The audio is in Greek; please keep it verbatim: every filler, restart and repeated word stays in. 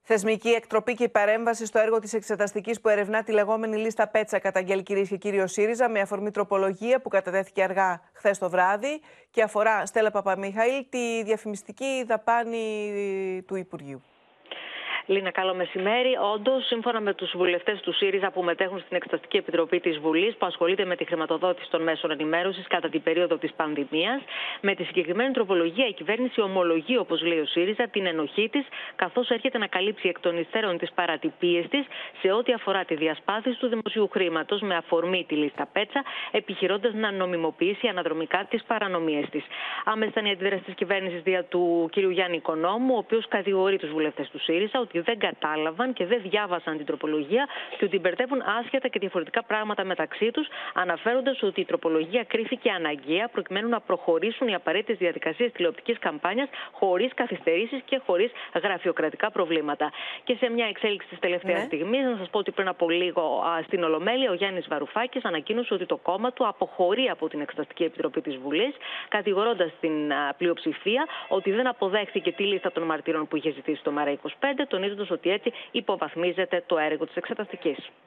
Θεσμική εκτροπή και παρέμβαση στο έργο της εξεταστικής που ερευνά τη λεγόμενη λίστα Πέτσα, καταγγέλει κυρίες και κύριοι ο ΣΥΡΙΖΑ, με αφορμή τροπολογία που κατατέθηκε αργά χθες το βράδυ και αφορά, Στέλλα Παπαμιχαήλ, τη διαφημιστική δαπάνη του Υπουργείου. Λίνα, καλό μεσημέρι. Όντως, σύμφωνα με τους βουλευτές του ΣΥΡΙΖΑ που μετέχουν στην Εξεταστική Επιτροπή της Βουλής, που ασχολείται με τη χρηματοδότηση των μέσων ενημέρωσης κατά την περίοδο της πανδημίας, με τη συγκεκριμένη τροπολογία η κυβέρνηση ομολογεί, όπως λέει ο ΣΥΡΙΖΑ, την ενοχή της, καθώς έρχεται να καλύψει εκ των υστέρων τις παρατυπίες της σε ό,τι αφορά τη διασπάθηση του δημοσίου χρήματος με αφορμή τη λίστα Πέτσα, επιχειρώντας να νομιμοποιήσει αναδρομικά τις παρανομίες της. Άμεσα ήταν η αντίδραση της κυβέρνησης δια του κ. Γιάννη Οικονόμου, ο οποίος κατηγορεί τους βουλευτές του ΣΥΡΙΖΑ ότι δεν κατάλαβαν και δεν διάβασαν την τροπολογία και ότι μπερδεύουν άσχετα και διαφορετικά πράγματα μεταξύ τους, αναφέροντας ότι η τροπολογία κρίθηκε αναγκαία προκειμένου να προχωρήσουν οι απαραίτητες διαδικασίες τηλεοπτικής καμπάνιας χωρίς καθυστερήσεις και χωρίς γραφειοκρατικά προβλήματα. Και σε μια εξέλιξη της τελευταίας ναι. στιγμής, να σας πω ότι πριν από λίγο α, στην Ολομέλεια, ο Γιάννης Βαρουφάκης ανακοίνωσε ότι το κόμμα του αποχωρεί από την Εξεταστική Επιτροπή της Βουλής, κατηγορώντας την α, πλειοψηφία ότι δεν αποδέχθηκε τη λίστα των μαρτύρων που είχε ζητήσει το ΜΕΡΑ είκοσι πέντε, τονίζοντας ότι έτσι υποβαθμίζεται το έργο της εξεταστικής.